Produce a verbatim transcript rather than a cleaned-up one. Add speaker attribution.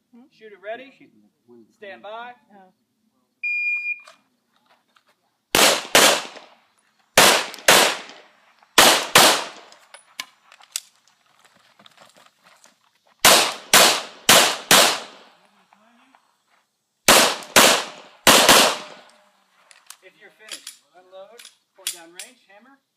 Speaker 1: Shooter ready. Stand by.
Speaker 2: Oh.
Speaker 1: If you're finished, unload, point down range, hammer.